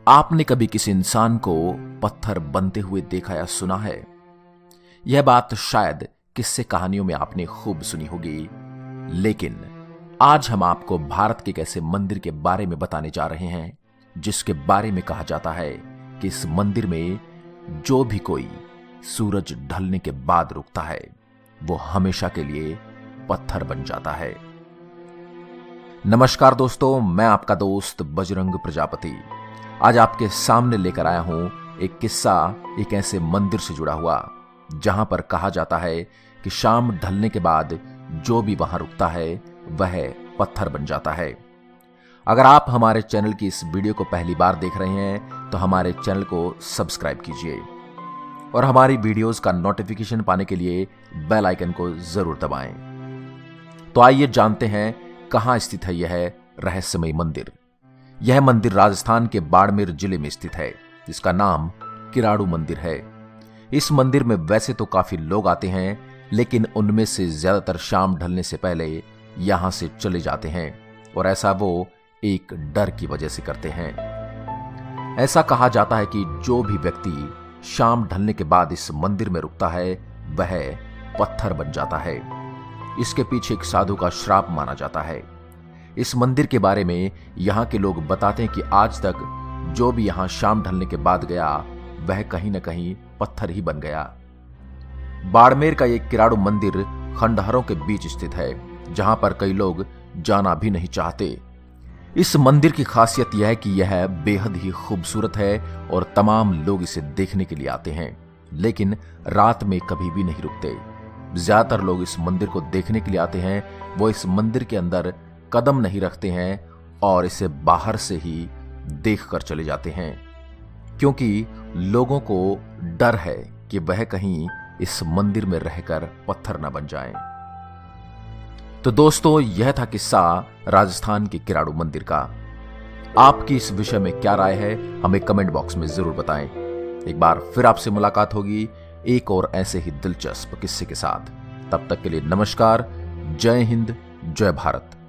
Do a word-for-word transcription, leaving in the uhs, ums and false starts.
आपने कभी किसी इंसान को पत्थर बनते हुए देखा या सुना है? यह बात शायद किस्से कहानियों में आपने खूब सुनी होगी, लेकिन आज हम आपको भारत के एक ऐसे मंदिर के बारे में बताने जा रहे हैं जिसके बारे में कहा जाता है कि इस मंदिर में जो भी कोई सूरज ढलने के बाद रुकता है वो हमेशा के लिए पत्थर बन जाता है। नमस्कार दोस्तों, मैं आपका दोस्त बजरंग प्रजापति आज आपके सामने लेकर आया हूं एक किस्सा एक ऐसे मंदिर से जुड़ा हुआ जहां पर कहा जाता है कि शाम ढलने के बाद जो भी वहां रुकता है वह पत्थर बन जाता है। अगर आप हमारे चैनल की इस वीडियो को पहली बार देख रहे हैं तो हमारे चैनल को सब्सक्राइब कीजिए और हमारी वीडियोस का नोटिफिकेशन पाने के लिए बेल आइकन को जरूर दबाएं। तो आइए जानते हैं कहां स्थित है यह रहस्यमय मंदिर। यह मंदिर राजस्थान के बाड़मेर जिले में स्थित है, जिसका नाम किराड़ू मंदिर है। इस मंदिर में वैसे तो काफी लोग आते हैं, लेकिन उनमें से ज्यादातर शाम ढलने से पहले यहां से चले जाते हैं और ऐसा वो एक डर की वजह से करते हैं। ऐसा कहा जाता है कि जो भी व्यक्ति शाम ढलने के बाद इस मंदिर में रुकता है वह पत्थर बन जाता है। इसके पीछे एक साधु का श्राप माना जाता है। इस मंदिर के बारे में यहाँ के लोग बताते हैं कि आज तक जो भी यहाँ शाम ढलने के बाद गया वह कहीं न कहीं पत्थर ही बन गया। बाड़मेर का एक किराड़ू मंदिर खंडहरों के बीच स्थित है, जहां पर कई लोग जाना भी नहीं चाहते। इस मंदिर की खासियत यह है कि यह बेहद ही खूबसूरत है और तमाम लोग इसे देखने के लिए आते हैं, लेकिन रात में कभी भी नहीं रुकते। ज्यादातर लोग इस मंदिर को देखने के लिए आते हैं, वो इस मंदिर के अंदर कदम नहीं रखते हैं और इसे बाहर से ही देखकर चले जाते हैं, क्योंकि लोगों को डर है कि वह कहीं इस मंदिर में रहकर पत्थर न बन जाएं। तो दोस्तों, यह था किस्सा राजस्थान के किराड़ू मंदिर का। आपकी इस विषय में क्या राय है हमें कमेंट बॉक्स में जरूर बताएं। एक बार फिर आपसे मुलाकात होगी एक और ऐसे ही दिलचस्प किस्से के साथ। तब तक के लिए नमस्कार, जय हिंद, जय भारत।